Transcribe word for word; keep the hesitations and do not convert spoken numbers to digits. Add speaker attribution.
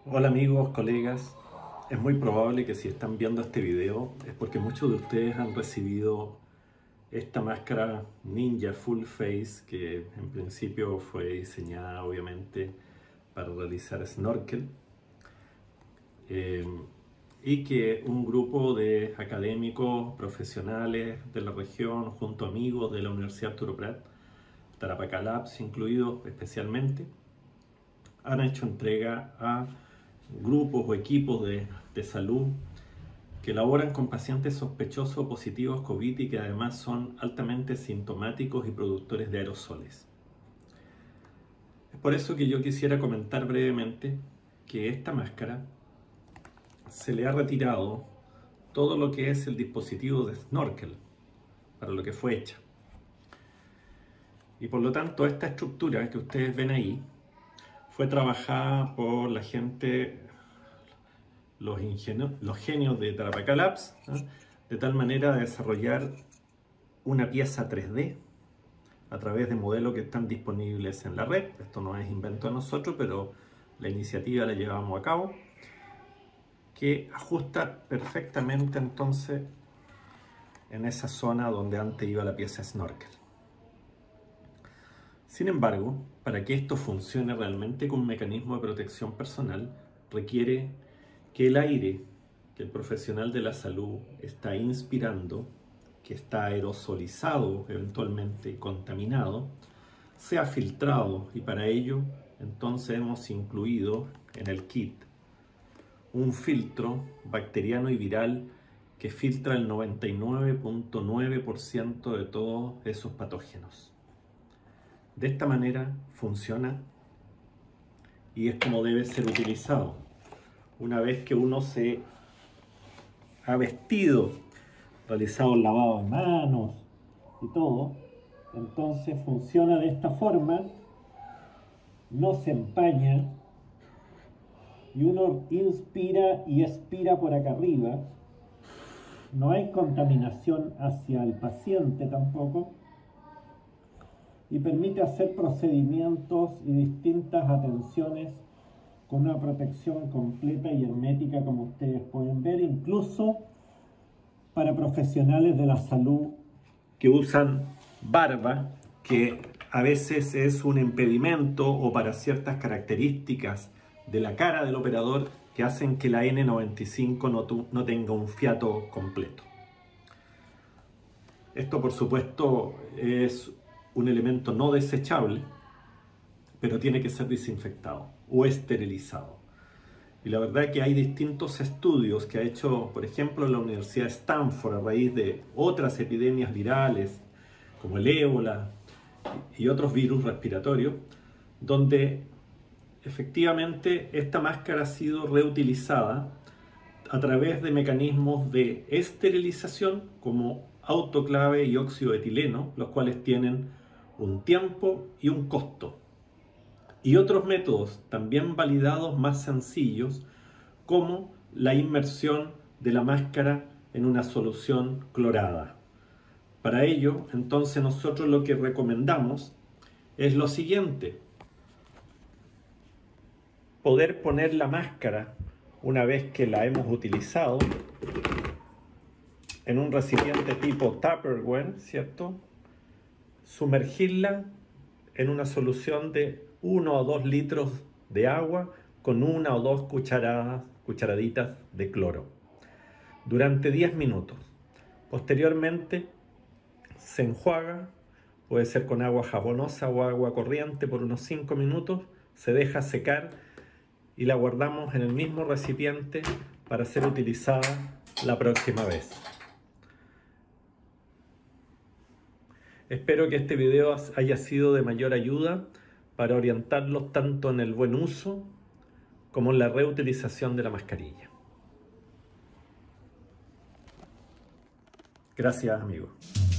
Speaker 1: Hola amigos, colegas. Es muy probable que si están viendo este video es porque muchos de ustedes han recibido esta máscara Ninja Full Face, que en principio fue diseñada obviamente para realizar snorkel, eh, y que un grupo de académicos profesionales de la región junto a amigos de la Universidad Arturo Prat, Tarapacá Labs incluidos especialmente, han hecho entrega a grupos o equipos de, de salud que laboran con pacientes sospechosos o positivos COVID y que además son altamente sintomáticos y productores de aerosoles. Es por eso que yo quisiera comentar brevemente que esta máscara se le ha retirado todo lo que es el dispositivo de snorkel para lo que fue hecha. Y por lo tanto esta estructura que ustedes ven ahí fue trabajada por la gente, los, ingenios, los genios de Tarapacá Labs, ¿no?, de tal manera de desarrollar una pieza tres D a través de modelos que están disponibles en la red. Esto no es invento de nosotros, pero la iniciativa la llevamos a cabo, que ajusta perfectamente entonces en esa zona donde antes iba la pieza snorkel. Sin embargo, para que esto funcione realmente con un mecanismo de protección personal, requiere que el aire que el profesional de la salud está inspirando, que está aerosolizado, eventualmente contaminado, sea filtrado, y para ello entonces hemos incluido en el kit un filtro bacteriano y viral que filtra el noventa y nueve punto nueve por ciento de todos esos patógenos. De esta manera funciona y es como debe ser utilizado. Una vez que uno se ha vestido, realizado el lavado de manos y todo, entonces funciona de esta forma, no se empaña y uno inspira y expira por acá arriba. No hay contaminación hacia el paciente tampoco, y permite hacer procedimientos y distintas atenciones con una protección completa y hermética, como ustedes pueden ver, incluso para profesionales de la salud que usan barba, que a veces es un impedimento, o para ciertas características de la cara del operador que hacen que la N noventa y cinco no, no tenga un fiato completo. Esto, por supuesto, es un elemento no desechable, pero tiene que ser desinfectado o esterilizado. Y la verdad es que hay distintos estudios que ha hecho, por ejemplo, la Universidad de Stanford a raíz de otras epidemias virales, como el ébola y otros virus respiratorios, donde efectivamente esta máscara ha sido reutilizada a través de mecanismos de esterilización como autoclave y óxido de etileno, los cuales tienen un tiempo y un costo. Y otros métodos también validados más sencillos, como la inmersión de la máscara en una solución clorada. Para ello, entonces, nosotros lo que recomendamos es lo siguiente: poder poner la máscara, una vez que la hemos utilizado, en un recipiente tipo Tupperware, ¿cierto? Sumergirla en una solución de uno o dos litros de agua con una o dos cucharadas, cucharaditas de cloro durante diez minutos. Posteriormente se enjuaga, puede ser con agua jabonosa o agua corriente, por unos cinco minutos, se deja secar y la guardamos en el mismo recipiente para ser utilizada la próxima vez. Espero que este video haya sido de mayor ayuda para orientarlos tanto en el buen uso como en la reutilización de la mascarilla. Gracias, amigos.